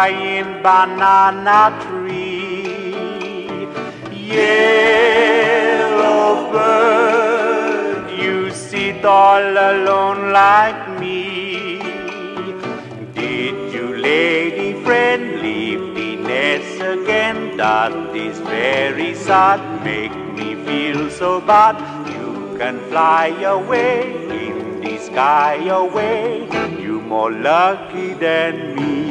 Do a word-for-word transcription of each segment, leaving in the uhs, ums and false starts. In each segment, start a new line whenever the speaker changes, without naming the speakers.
high in banana tree. Yellow bird, you sit all alone like me. Did you, lady friend, leave the nest again? That is very sad, make me feel so bad. You can fly away in the sky away, you more lucky than me.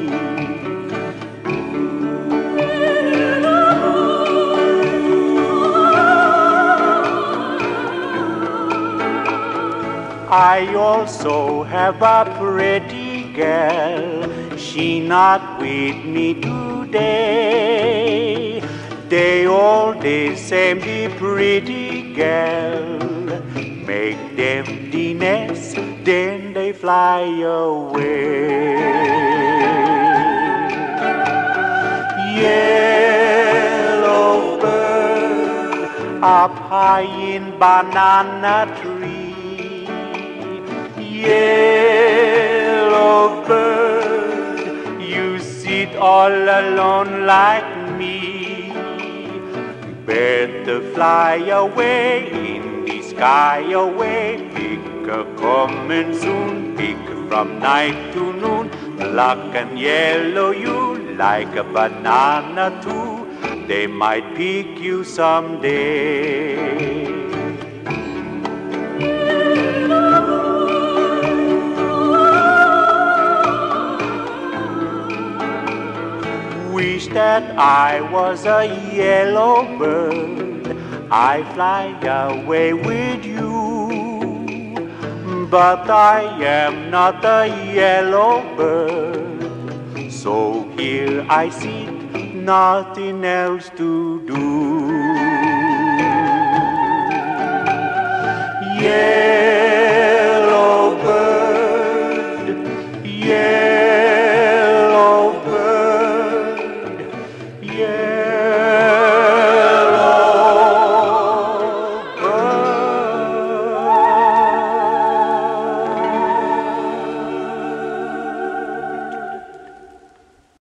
I also have a pretty girl, she not with me today. They all the same, the pretty girl, make them the nest, then they fly away. Yellow bird, up high in banana tree. Yellow bird, you sit all alone like me. Better fly away in the sky away. Pick a coming soon, pick from night to noon. Black and yellow you like a banana too. They might pick you someday. Wish that I was a yellow bird, I fly away with you. But I am not a yellow bird, so here I sit, nothing else to do. Yeah.